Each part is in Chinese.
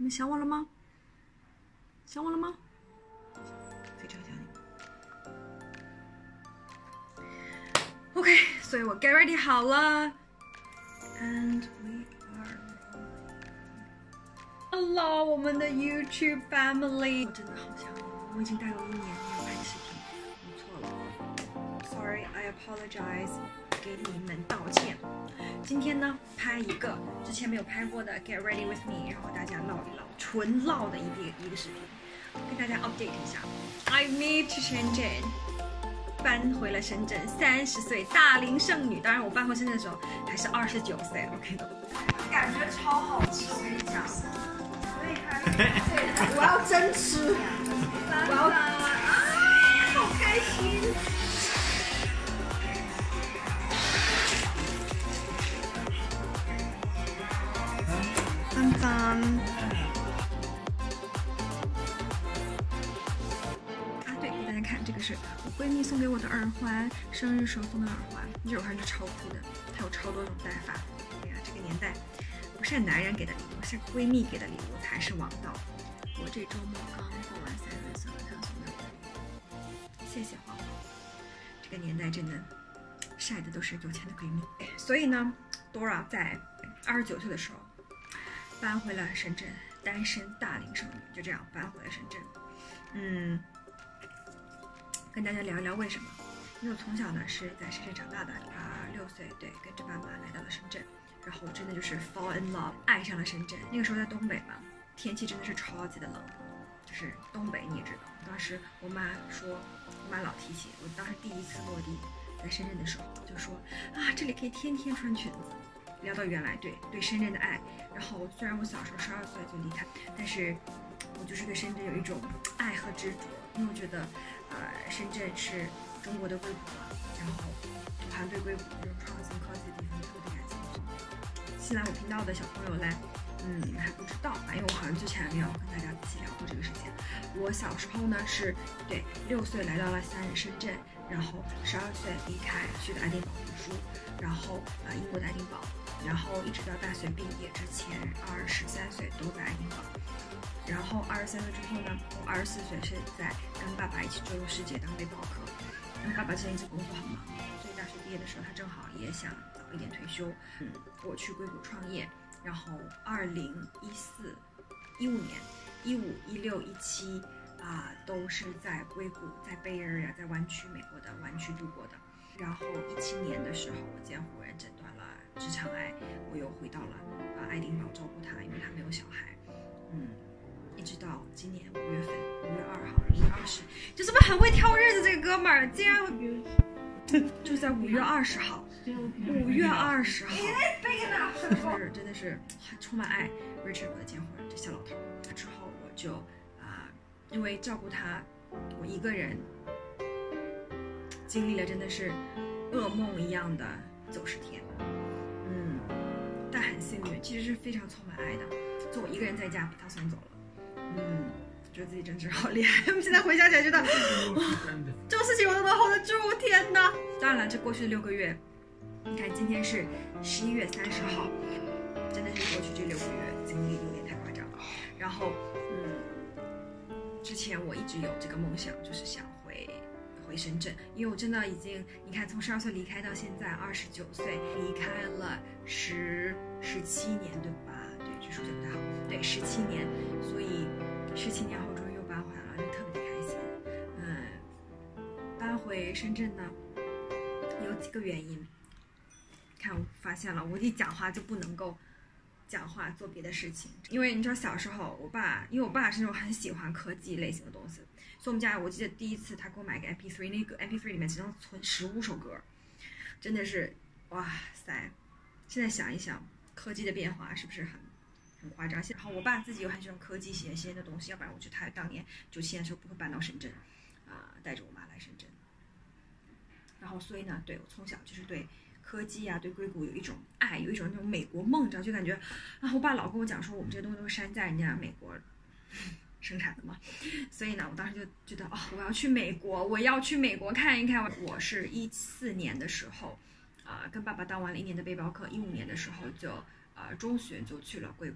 你们想我了吗？想我了吗？非常想你。OK， 所以我 get ready 好了 ，and we are hello 我们的 YouTube family， 我真的好想你，我已经大概有1年没有拍视频，我错了 ，sorry I apologize， 给你们道歉。今天呢，拍一个之前没有拍过的 Get Ready with Me， 然后大家唠一唠，纯唠的一个视频，跟大家 update 一下。I moved to Shenzhen， 搬回了深圳，30岁大龄剩女。当然，我搬回深圳的时候还是29岁 ，OK 的。感觉超好吃，我跟你讲。我要真吃，我要好开心。芬芬，对，给大家看，这个是我闺蜜送给我的耳环，生日时候送的耳环，这耳环是超酷的，它有超多种戴法。哎呀，这个年代不是男人给的礼物，是闺蜜给的礼物才是王道。我这周末刚过完3月份，看送的，谢谢花花。这个年代真的晒的都是有钱的闺蜜，所以呢 ，Dora 在29岁的时候。搬回了深圳，单身大龄剩女，就这样搬回了深圳。跟大家聊一聊为什么？因为我从小呢是在深圳长大的，6岁对，跟着爸妈来到了深圳，然后真的就是 fall in love， 爱上了深圳。那个时候在东北嘛，天气真的是超级的冷，就是东北你也知道。当时我妈老提起我当时第一次落地在深圳的时候，就说啊，这里可以天天穿裙子。聊到原来对深圳的爱，然后虽然我小时候12岁就离开，但是我就是对深圳有一种爱和执着，因为我觉得深圳是中国的硅谷嘛，然后我还对硅谷这种创新科技的地方特别感兴趣。新来我频道的小朋友来，你们还不知道吧？因为我好像之前没有跟大家仔细聊过这个事情。我小时候呢是6岁来到了深圳，然后12岁离开去的爱丁堡读书，然后英国的爱丁堡。然后一直到大学毕业之前，23岁都在爱丁堡。然后23岁之后呢，我24岁是在跟爸爸一起周游世界当背包客。因为爸爸之前一直工作很忙，所以大学毕业的时候他正好也想早一点退休。我去硅谷创业，然后2014、15年、15、16、17都是在硅谷，在贝尔呀，在湾区，美国的湾区度过的。然后17年的时候，我见夫人诊断了直肠癌，我又回到了爱丁堡照顾他，因为他没有小孩。一直到今年5月份，5月2号、5月20，就这么很会挑日子，这个哥们儿竟然就在5月20号，5月20号，真的是充满爱。Richard 我的监护人，这小老头。之后我就因为照顾他，我一个人经历了真的是噩梦一样的90天。但很幸运，其实是非常充满爱的。就我一个人在家，他送走了。觉得自己真是好厉害。现在回想起来觉得，这种事情我都能 hold 得住，天哪！当然了，这过去的6个月，你看今天是11月30号，真的是过去这6个月经历有点太夸张了。然后，之前我一直有这个梦想，就是想回深圳，因为我真的已经，你看从12岁离开到现在29岁，离开了17年，对吧？对，这数学不太好，对，17年，所以17年后终于又搬回来了，就特别的开心。搬回深圳呢，有几个原因。看我发现了，我一讲话就不能够讲话做别的事情，因为你知道小时候因为我爸是那种很喜欢科技类型的东西。所以我们家，我记得第一次他给我买个 MP3， 那个 MP3 里面只能存15首歌，真的是哇塞！现在想一想，科技的变化是不是很夸张？然后我爸自己又很喜欢科技新鲜的东西，要不然他当年97年的时候不会搬到深圳，带着我妈来深圳。然后所以呢，对我从小就是对科技对硅谷有一种爱，有一种那种美国梦，就感觉我爸老跟我讲说，我们这些东西都是山寨人家美国生产的嘛，所以呢，我当时就觉得我要去美国看一看。我是14年的时候，跟爸爸当完了1年的背包客，15年的时候就中学就去了硅谷，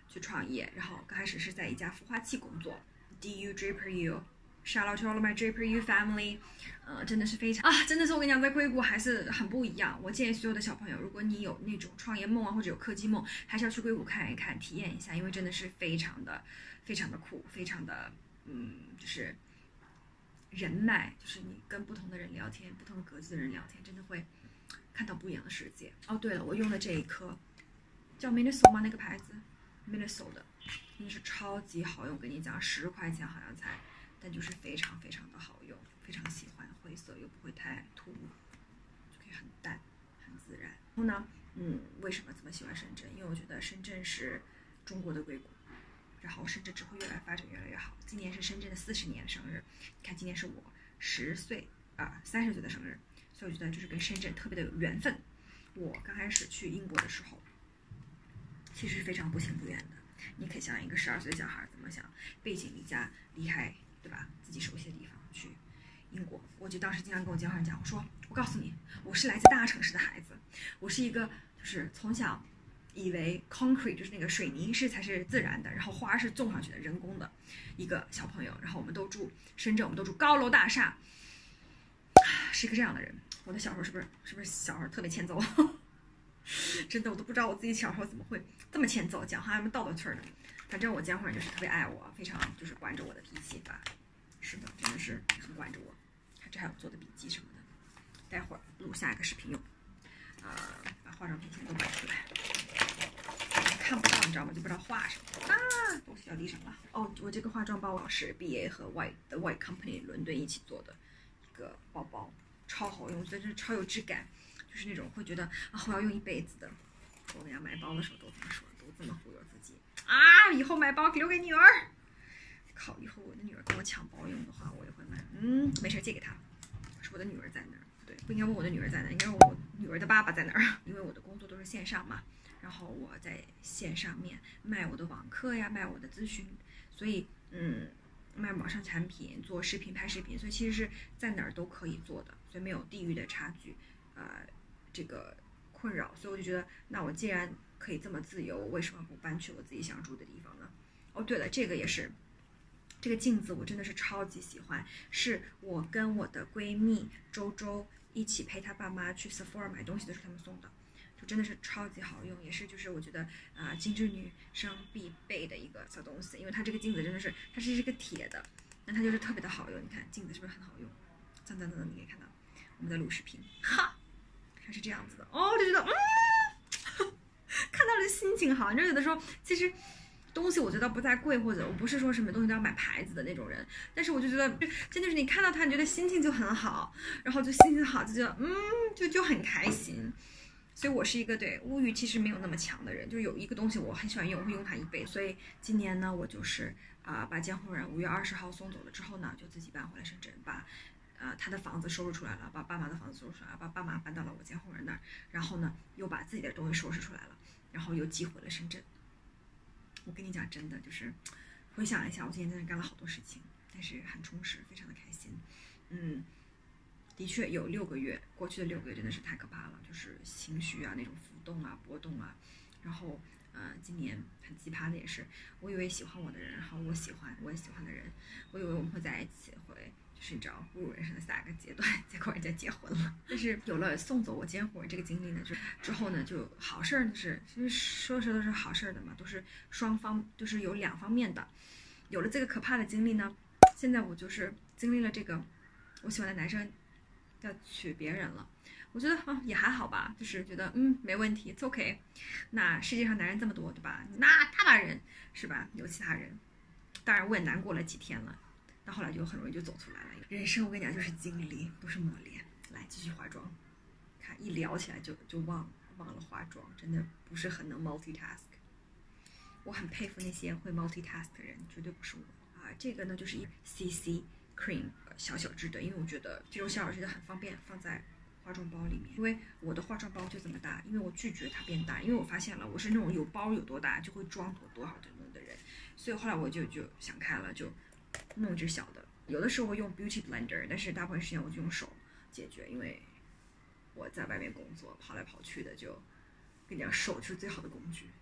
去创业，然后刚开始是在一家孵化器工作 ，DU Draper U。Shout out to all of my Draper U family， 真的是非常真的是我跟你讲，在硅谷还是很不一样。我建议所有的小朋友，如果你有那种创业梦啊，或者有科技梦，还是要去硅谷看一看，体验一下，因为真的是非常的酷，非常的就是人脉，就是你跟不同的人聊天，不同的格子的人聊天，真的会看到不一样的世界。哦，对了，我用的这一颗叫 Minnesota 吗？那个牌子 Minnesota 的，真的是超级好用。跟你讲，10块钱好像才。但就是非常的好用，非常喜欢，灰色又不会太突兀，就可以很淡很自然。然后呢，为什么这么喜欢深圳？因为我觉得深圳是中国的硅谷，然后深圳只会越来发展越来越好。今年是深圳的40年生日，你看今年是我30岁的生日，所以我觉得就是跟深圳特别的有缘分。我刚开始去英国的时候，其实是非常不情不愿的。你可以想一个12岁的小孩怎么想，背井离家离开。对吧？自己熟悉的地方去英国，我就当时经常跟我监护人讲，我说我告诉你，我是来自大城市的孩子，我是一个就是从小以为 concrete 就是那个水泥才是自然的，然后花是种上去的人工的一个小朋友，然后我们都住深圳，我们都住高楼大厦，是一个这样的人。我的小时候是不是小时候特别欠揍？真的我都不知道我自己小时候怎么会这么欠揍，讲话那么道德趣的。反正我监护人就是特别爱我，非常就是管着我的脾气吧。是的，真的是很管着我。看这还有做的笔记什么的，待会儿录下一个视频用。把化妆品先都摆出来，看不到你知道吗？就不知道画什么东西掉地上了。哦，我这个化妆包我是 BA 和 White Company 伦敦一起做的一个包包，超好用，我觉得这超有质感，就是那种会觉得我要用一辈子的。我跟人家买包的时候都这么说，都这么忽悠自己。以后买包留给女儿。靠，以后我的女儿跟我抢包用的话，我也会买。没事，借给她。可是我的女儿在哪儿？对，不应该问我的女儿在哪儿，应该问我女儿的爸爸在哪儿。因为我的工作都是线上嘛，然后我在线上面卖我的网课呀，卖我的咨询，所以卖网上产品，做视频、拍视频，所以其实是在哪儿都可以做的，所以没有地域的差距，这个困扰。所以我就觉得，那我既然可以这么自由，为什么不搬去我自己想住的地方呢？哦，对了，这个也是，这个镜子我真的是超级喜欢，是我跟我的闺蜜周周一起陪她爸妈去 Sephora 买东西的时候他们送的，就真的是超级好用，也是就是我觉得精致女生必备的一个小东西，因为它这个镜子真的是它是一个铁的，那它就是特别的好用。你看镜子是不是很好用？等，你可以看到我们在录视频，它是这样子的就觉得看到了心情好。你知道有的时候其实东西我觉得不再贵，或者我不是说什么东西都要买牌子的那种人，但是我就觉得真的是你看到它，你觉得心情就很好，然后就心情好就觉得就很开心。所以我是一个对物欲其实没有那么强的人，就是有一个东西我很喜欢用，我会用它一辈子。所以今年呢，我就是把监护人5月20号送走了之后呢，就自己搬回来深圳，把他的房子收拾出来了，把爸妈的房子收拾出来了，把爸妈搬到了我监护人那儿，然后呢又把自己的东西收拾出来了，然后又寄回了深圳。我跟你讲，真的就是回想一下，我今天真的干了好多事情，但是很充实，非常的开心。的确有6个月，过去的6个月真的是太可怕了，就是情绪那种浮动波动然后今年很奇葩的也是，我以为喜欢我的人，然后我也喜欢的人，我以为我们会在一起，会就是你知道步入人生的下一个阶段，结果人家结婚了。但是有了送走我监护人这个经历呢，就之后呢，就好事儿是，其实说都是好事儿的嘛，都是双方，就是有2方面的。有了这个可怕的经历呢，现在我就是经历了这个，我喜欢的男生要娶别人了，我觉得也还好吧，就是觉得没问题 ，it's OK。那世界上男人这么多，对吧？那大把人是吧？有其他人，当然我也难过了几天了，到后来就很容易就走出来了。人生我跟你讲就是经历，都是磨练。来继续化妆，看一聊起来就忘了化妆，真的不是很能 multitask。我很佩服那些会 multitask 的人，绝对不是我这个呢就是一 CC cream 小支的，因为我觉得这种小支的很方便放在化妆包里面，因为我的化妆包就这么大，因为我拒绝它变大，因为我发现了我是那种有包有多大就会装多少的人，所以后来我就想开了，就弄一只小的。有的时候我用 beauty blender， 但是大部分时间我就用手解决，因为我在外面工作跑来跑去的，就跟你讲手就是最好的工具。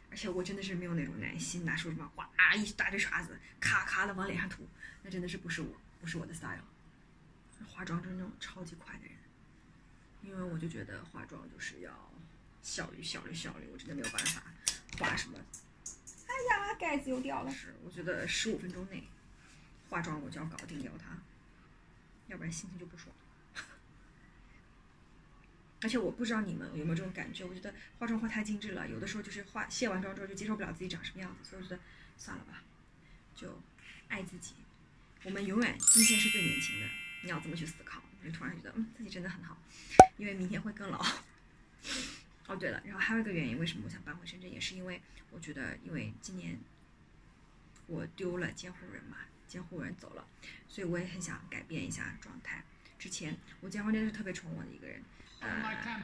而且我真的是没有那种耐心，拿出什么哗一大堆刷子，咔咔的往脸上涂，那真的是不是我的 style。化妆就是那种超级快的人，因为我就觉得化妆就是要效率，我真的没有办法化什么。哎呀，盖子又掉了。是，我觉得15分钟内化妆我就要搞定掉它，要不然心情就不爽。而且我不知道你们有没有这种感觉，我觉得化妆化太精致了，有的时候就是卸完妆之后就接受不了自己长什么样子，所以我觉得算了吧，就爱自己。我们永远今天是最年轻的，你要这么去思考，就突然觉得自己真的很好，因为明天会更老。哦对了，然后还有一个原因，为什么我想搬回深圳，也是因为我觉得，因为今年我丢了监护人嘛，监护人走了，所以我也很想改变一下状态。之前我监护人是特别宠我的一个人，他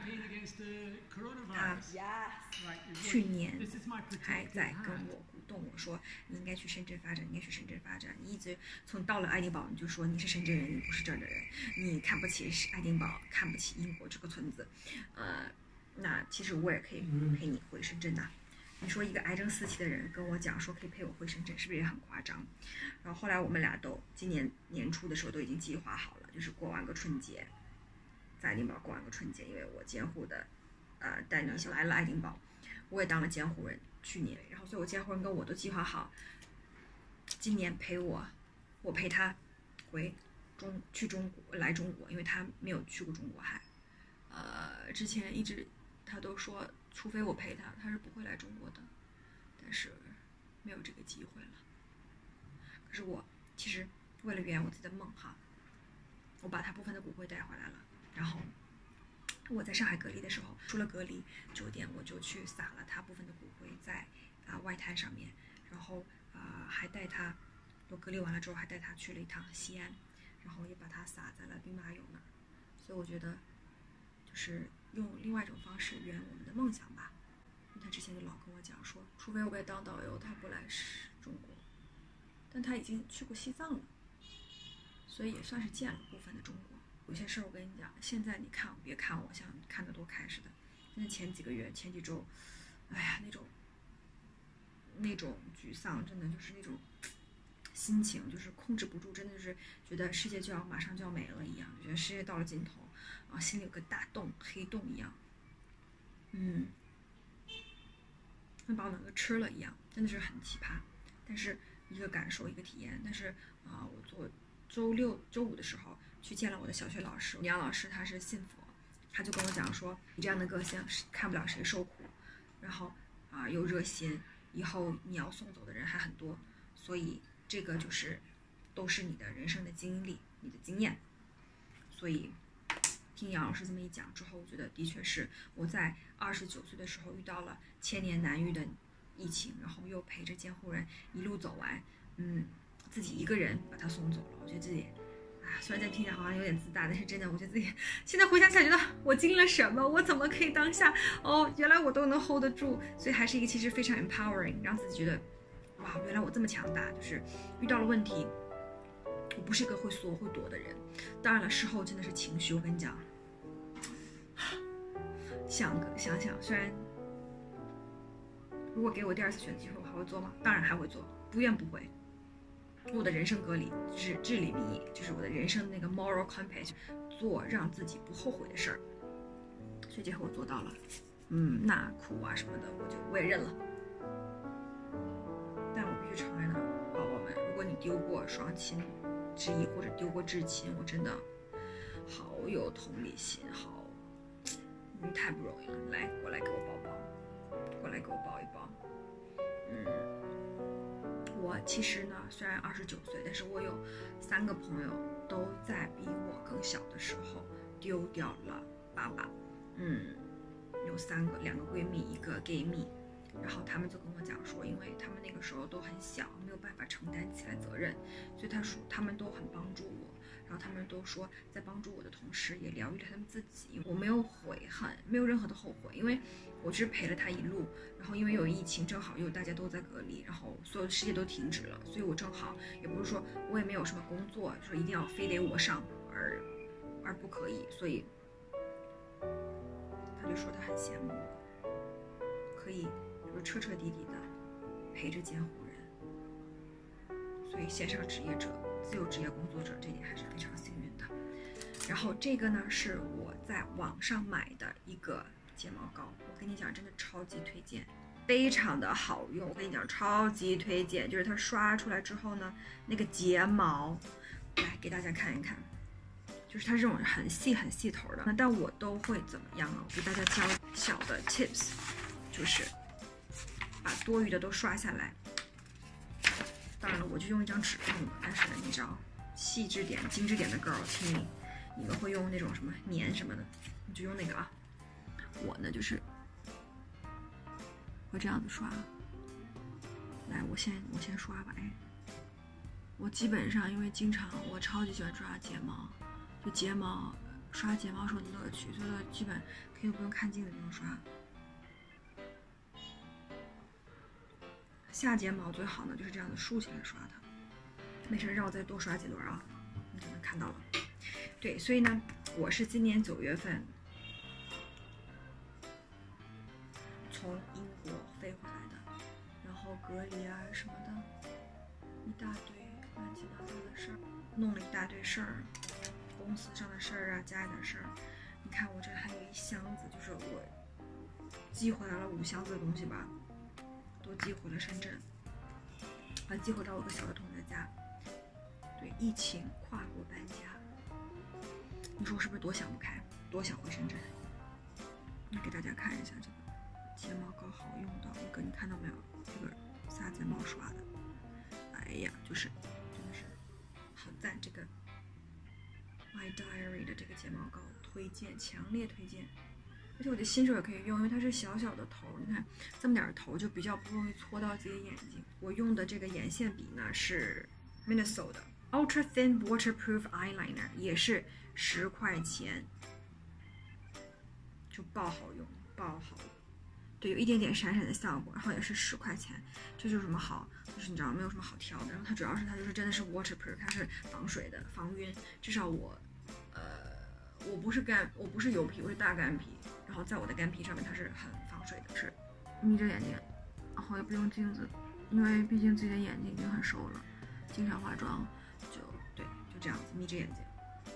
去年还在跟我鼓动我说，你应该去深圳发展，你应该去深圳发展。你一直从到了爱丁堡你就说你是深圳人，你不是这儿的人，你看不起爱丁堡，看不起英国这个村子。那其实我也可以陪你回深圳的。你说一个癌症4期的人跟我讲说可以陪我回深圳，是不是也很夸张？然后后来我们俩都今年年初的时候都已经计划好了，就是过完个春节，在爱丁堡过完个春节，因为我监护的丹尼来了爱丁堡，我也当了监护人去年，然后所以我监护人跟我都计划好，今年陪我陪他去中国来中国，因为他没有去过中国还，之前一直他都说，除非我陪他，他是不会来中国的，但是没有这个机会了。可是我其实为了圆我自己的梦哈，我把他部分的骨灰带回来了，然后我在上海隔离的时候，出了隔离酒店，我就去撒了他部分的骨灰在外滩上面，然后还带他，我隔离完了之后还带他去了一趟西安，然后也把他撒在了兵马俑那儿。所以我觉得就是用另外一种方式圆我们的梦想吧。他之前就老跟我讲说，除非我被当导游，他不来中国，但他已经去过西藏了，所以也算是见了部分的中国。有些事儿我跟你讲，现在你看别看我像看得多开似的，真的前几个月前几周，哎呀那种沮丧，真的就是那种心情就是控制不住，真的是觉得世界马上就要没了一样，觉得世界到了尽头，心里有个大洞黑洞一样，像把我能够吃了一样，真的是很奇葩。但是一个感受一个体验。但是我做周六周五的时候去见了我的小学老师，杨老师他是信佛，他就跟我讲说，你这样的个性看不了谁受苦，然后又热心，以后你要送走的人还很多，所以这个就是都是你的人生的经历，你的经验。所以听杨老师这么一讲之后，我觉得的确是我在29岁的时候遇到了千年难遇的疫情，然后又陪着监护人一路走完，自己一个人把他送走了。我觉得自己虽然这听起来好像有点自大，但是真的我觉得自己现在回想起来觉得我经历了什么，我怎么可以当下原来我都能 hold 得住。所以还是一个其实非常 empowering， 让自己觉得哇，原来我这么强大，就是遇到了问题我不是一个会缩会躲的人。当然了，事后真的是情绪，我跟你讲，想想，虽然如果给我第2次选机会，我还会做吗？当然还会做，不愿不会。我的人生格里至理名言，就是我的人生那个 moral compass， 做让自己不后悔的事儿。所以这回我做到了，那苦什么的我也认了。但我必须承认呢，宝宝们，如果你丢过双亲之一或者丢过至亲，我真的好有同理心，你太不容易了。来，过来给我抱抱，过来给我抱一抱。我其实呢，虽然29岁，但是我有3个朋友都在比我更小的时候丢掉了爸爸。有3个，2个闺蜜，1个 gay 蜜。然后他们就跟我讲说，因为他们那个时候都很小，没有办法承担起来责任，所以他们都很帮助我。然后他们都说，在帮助我的同时，也疗愈了他们自己。我没有悔恨，没有任何的后悔，因为我只是陪了他一路。然后因为有疫情，正好又大家都在隔离，然后所有的世界都停止了，所以我正好也不是说我也没有什么工作，说一定要非得我上而不可以，所以他就说他很羡慕我可以就是彻彻底底的陪着监护人。所以线上职业者、自由职业工作者这点还是非常幸运的。然后这个呢是我在网上买的一个睫毛膏，我跟你讲，真的超级推荐，非常的好用。我跟你讲，超级推荐，就是它刷出来之后呢，那个睫毛，来给大家看一看。就是它这种很细很细头的，但我都会怎么样呢？我给大家教小的 tips， 就是把多余的都刷下来。当然了，我就用一张纸用的，但是你知道，细致点、精致点的 girl， 请你们会用那种什么棉什么的，你就用那个啊。我呢就是会这样子刷。来，我先刷吧。哎，我基本上因为经常我超级喜欢刷睫毛。就睫毛刷睫毛是我的乐趣，所以基本可以不用看镜子就能刷。下睫毛最好呢就是这样子竖起来刷它。没事，让我再多刷几轮啊，你就能看到了。对，所以呢，我是今年9月份从英国飞回来的，然后隔离啊什么的，一大堆乱七八糟的事儿，弄了一大堆事儿。公司上的事儿啊，家里的事儿，你看我这还有一箱子，就是我寄回来了5箱子的东西吧，都寄回了深圳，还寄回到我个小的同学家。对，疫情跨国搬家，你说是不是多想不开，多想回深圳？你给大家看一下这个睫毛膏，好用到一个，你看到没有？这个下睫毛刷的，哎呀，就是真的是好赞，这个。My Diary 的这个睫毛膏推荐，强烈推荐，而且我觉得新手也可以用，因为它是小小的头，你看这么点头就比较不容易搓到自己的眼睛。我用的这个眼线笔呢是 Minnesota 的 Ultra Thin Waterproof Eyeliner， 也是10块钱，就爆好用，爆好用。对，有一点点闪闪的效果，然后也是10块钱，这就是什么好，就是你知道没有什么好挑的。然后它主要是它就是真的是 waterproof， 它是防水的、防晕。至少我不是油皮，我是大干皮，然后在我的干皮上面它是很防水的，是眯着眼睛，然后也不用镜子，因为毕竟自己的眼睛已经很瘦了，经常化妆，就这样子眯着眼睛。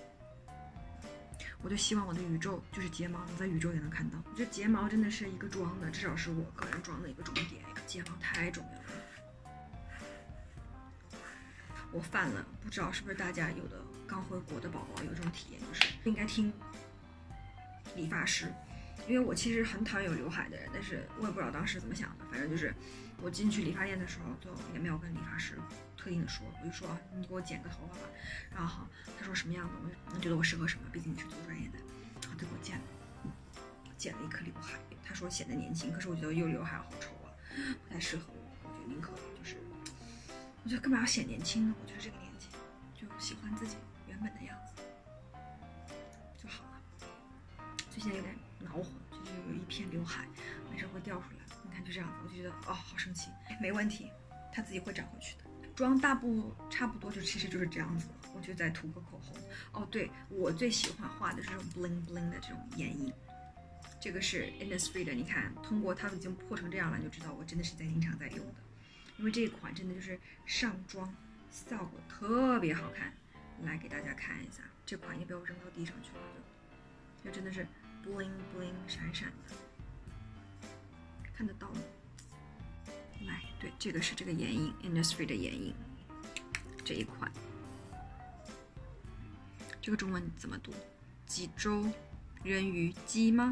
我就希望我的宇宙就是睫毛，能在宇宙也能看到。我觉得睫毛真的是一个妆的，至少是我个人妆的一个重点。睫毛太重要了。我犯了，不知道是不是大家有的刚回国的宝宝有这种体验，就是应该听理发师，因为我其实很讨厌有刘海的人，但是我也不知道当时怎么想的，反正就是我进去理发店的时候就也没有跟理发师特定的说，我就说你给我剪个头发吧，然后他说什么样的，我觉得我适合什么，毕竟你是做专业的，然后他给我剪了一颗刘海，他说显得年轻，可是我觉得有刘海好丑啊，不太适合我，我觉得宁可就是我觉得干嘛要显年轻呢？我就是这个年纪就喜欢自己原本的样子就好了。最近有点恼火，就是有一片刘海没事会掉出来，你看就这样子，我就觉得哦好生气。没问题，它自己会长回去的。妆差不多其实就是这样子了，我就再涂个口红。哦对，我最喜欢画的是这种 bling bling 的这种眼影，这个是 Innisfree 的，你看通过它已经破成这样了，你就知道我真的是经常在用的。因为这一款真的就是上妆效果特别好看，来给大家看一下，这款也被我扔到地上去了，就真的是 bling bling 闪闪的，看得到吗？来，对，这个是这个眼影 Innisfree 的眼影，这一款，这个中文怎么读？济州人鱼姬吗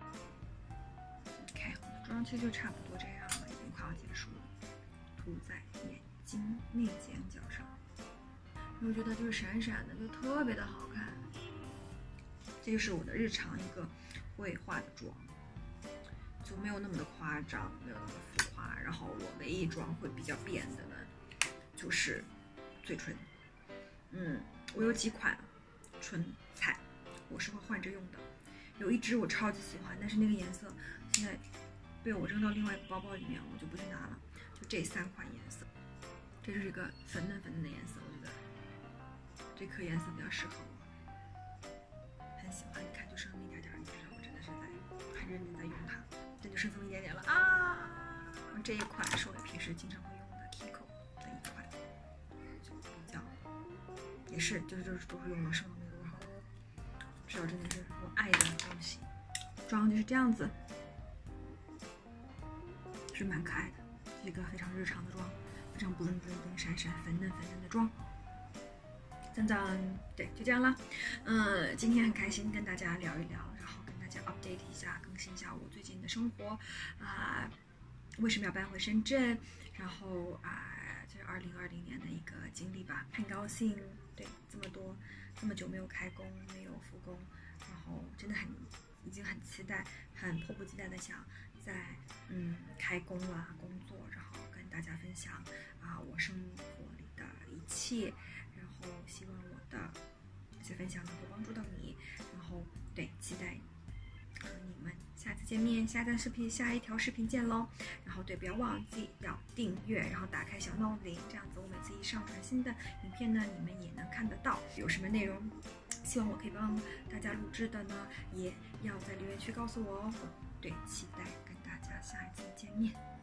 ？OK， 我的妆其实就差不多这样了，已经快要结束了。涂在眼睛内眼角上，我觉得就是闪闪的，就特别的好看。这就是我的日常一个会化的妆，就没有那么的夸张，没有那么浮夸。然后我唯一妆会比较变的呢，就是嘴唇。我有几款唇彩，我是会换着用的。有一支我超级喜欢，但是那个颜色现在被我扔到另外一个包包里面，我就不去拿了。就这3款颜色，这就是一个粉嫩的颜色，我觉得这颗颜色比较适合我，很喜欢。你看，就剩那么一点点，你知道我真的是在很认真在用它，这就剩这么一点点了啊！ 这一款是我平时经常会用的 Kiko 的一款，就比较也是都是用了剩的没多少，这真的是我爱的东西。妆就是这样子，是蛮可爱的，一个非常日常的妆，非常 bling闪闪粉嫩的妆。赞赞，对，就这样啦。今天很开心跟大家聊一聊，然后跟大家 update 一下，更新一下我最近的生活为什么要搬回深圳，然后这是2020年的一个经历吧，很高兴，对，这么久没有开工，没有复工，然后真的已经很期待，很迫不及待的想在开工了，工作，然后跟大家分享我生活里的一切。然后希望我的这些分享能够帮助到你，然后对，期待和你们下次见面，下一条视频见喽。然后对，不要忘记要订阅，然后打开小闹铃，这样子我每次一上传新的影片呢，你们也能看得到。有什么内容希望我可以帮大家录制的呢，也要在留言区告诉我哦。对，期待跟大家下一次见面。